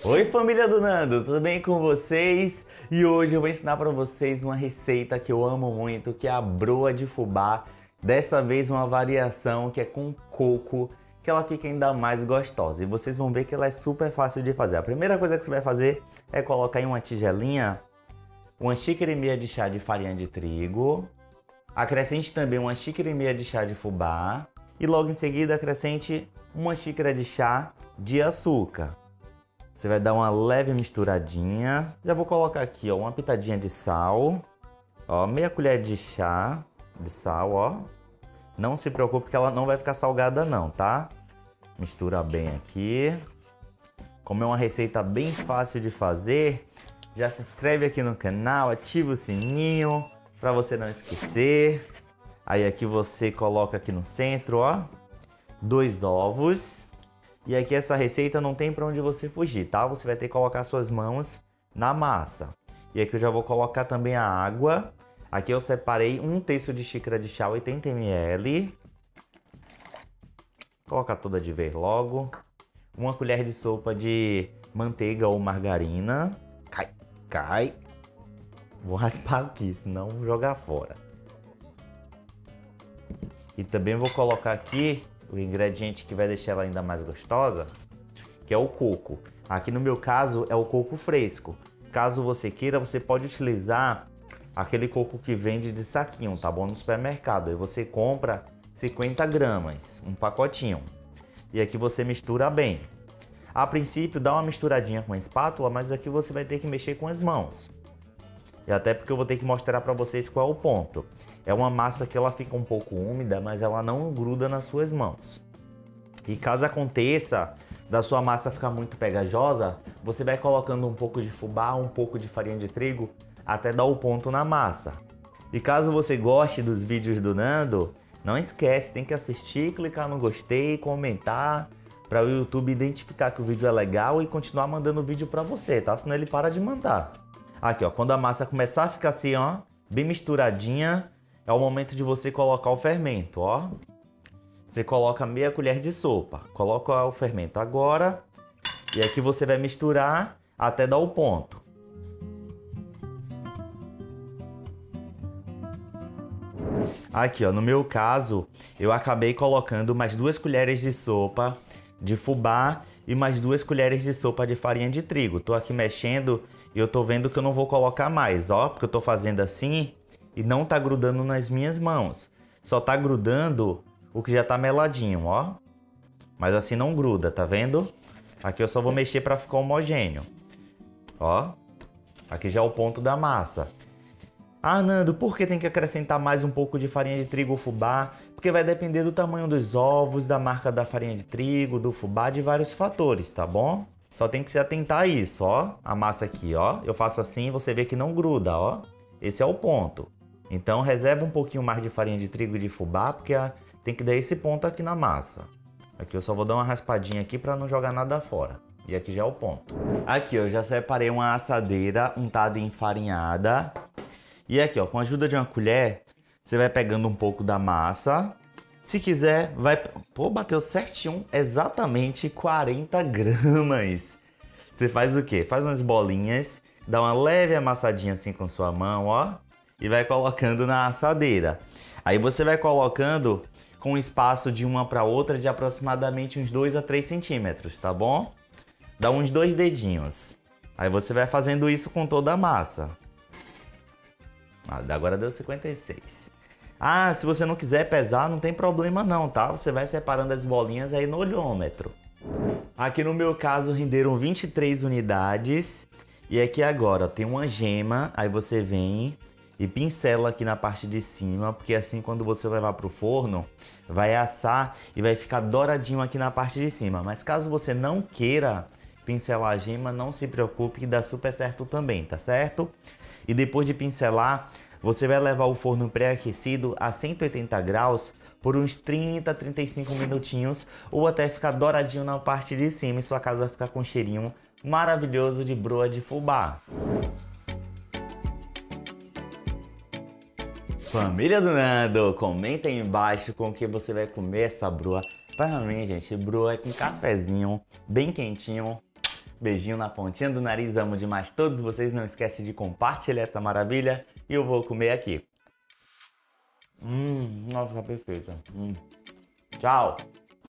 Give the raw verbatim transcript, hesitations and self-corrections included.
Oi, família do Nando, tudo bem com vocês? E hoje eu vou ensinar para vocês uma receita que eu amo muito, que é a broa de fubá. Dessa vez uma variação que é com coco, que ela fica ainda mais gostosa. E vocês vão ver que ela é super fácil de fazer. A primeira coisa que você vai fazer é colocar em uma tigelinha uma xícara e meia de chá de farinha de trigo. Acrescente também uma xícara e meia de chá de fubá. E logo em seguida acrescente uma xícara de chá de açúcar. Você vai dar uma leve misturadinha. Já vou colocar aqui, ó, uma pitadinha de sal. Ó, meia colher de chá de sal, ó. Não se preocupe que ela não vai ficar salgada não, tá? Mistura bem aqui. Como é uma receita bem fácil de fazer, já se inscreve aqui no canal, ativa o sininho para você não esquecer. Aí aqui você coloca aqui no centro, ó, dois ovos. E aqui essa receita não tem para onde você fugir, tá? Você vai ter que colocar suas mãos na massa. E aqui eu já vou colocar também a água. Aqui eu separei um terço de xícara de chá, oitenta mililitros. Colocar toda de vez logo. Uma colher de sopa de manteiga ou margarina. Cai, cai. Vou raspar aqui, senão vou jogar fora. E também vou colocar aqui o ingrediente que vai deixar ela ainda mais gostosa, que é o coco. Aqui no meu caso é o coco fresco. Caso você queira, você pode utilizar aquele coco que vende de saquinho, tá bom? No supermercado. Aí você compra cinquenta gramas, um pacotinho. E aqui você mistura bem. A princípio dá uma misturadinha com a espátula, mas aqui você vai ter que mexer com as mãos. E até porque eu vou ter que mostrar para vocês qual é o ponto. É uma massa que ela fica um pouco úmida, mas ela não gruda nas suas mãos. E caso aconteça da sua massa ficar muito pegajosa, você vai colocando um pouco de fubá, um pouco de farinha de trigo, até dar o ponto na massa. E caso você goste dos vídeos do Nando, não esquece, tem que assistir, clicar no gostei, comentar, para o YouTube identificar que o vídeo é legal e continuar mandando o vídeo para você, tá? Senão ele para de mandar. Aqui, ó, quando a massa começar a ficar assim, ó, bem misturadinha, é o momento de você colocar o fermento, ó. Você coloca meia colher de sopa, coloca o fermento agora, e aqui você vai misturar até dar o ponto. Aqui, ó, no meu caso, eu acabei colocando mais duas colheres de sopa de fubá e mais duas colheres de sopa de farinha de trigo. Tô aqui mexendo e eu tô vendo que eu não vou colocar mais, ó, porque eu tô fazendo assim e não tá grudando nas minhas mãos. Só tá grudando o que já tá meladinho, ó. Mas assim não gruda, tá vendo? Aqui eu só vou mexer para ficar homogêneo. Ó, aqui já é o ponto da massa. Ah, Nando, por que tem que acrescentar mais um pouco de farinha de trigo ou fubá? Porque vai depender do tamanho dos ovos, da marca da farinha de trigo, do fubá, de vários fatores, tá bom? Só tem que se atentar a isso, ó. A massa aqui, ó. Eu faço assim e você vê que não gruda, ó. Esse é o ponto. Então reserva um pouquinho mais de farinha de trigo e de fubá, porque tem que dar esse ponto aqui na massa. Aqui eu só vou dar uma raspadinha aqui para não jogar nada fora. E aqui já é o ponto. Aqui eu já separei uma assadeira untada e enfarinhada. E aqui, ó, com a ajuda de uma colher, você vai pegando um pouco da massa. Se quiser, vai... Pô, bateu certinho, exatamente quarenta gramas. Você faz o quê? Faz umas bolinhas, dá uma leve amassadinha assim com sua mão, ó. E vai colocando na assadeira. Aí você vai colocando com um espaço de uma para outra de aproximadamente uns dois a três centímetros, tá bom? Dá uns dois dedinhos. Aí você vai fazendo isso com toda a massa. Agora deu cinquenta e seis. Ah, se você não quiser pesar, não tem problema não, tá? Você vai separando as bolinhas aí no olhômetro. Aqui no meu caso renderam vinte e três unidades. E aqui agora ó, tem uma gema, aí você vem e pincela aqui na parte de cima, porque assim quando você levar para o forno, vai assar e vai ficar douradinho aqui na parte de cima. Mas caso você não queira pincelar a gema, não se preocupe que dá super certo também, tá certo? E depois de pincelar, você vai levar o forno pré-aquecido a cento e oitenta graus por uns trinta, trinta e cinco minutinhos ou até ficar douradinho na parte de cima e sua casa vai ficar com um cheirinho maravilhoso de broa de fubá. Família do Nando, comenta aí embaixo com o que você vai comer essa broa. Para mim, gente, broa é com cafezinho, bem quentinho. Beijinho na pontinha do nariz, amo demais todos vocês. Não esquece de compartilhar essa maravilha. E eu vou comer aqui. Hum, nossa, perfeita. Hum. Tchau!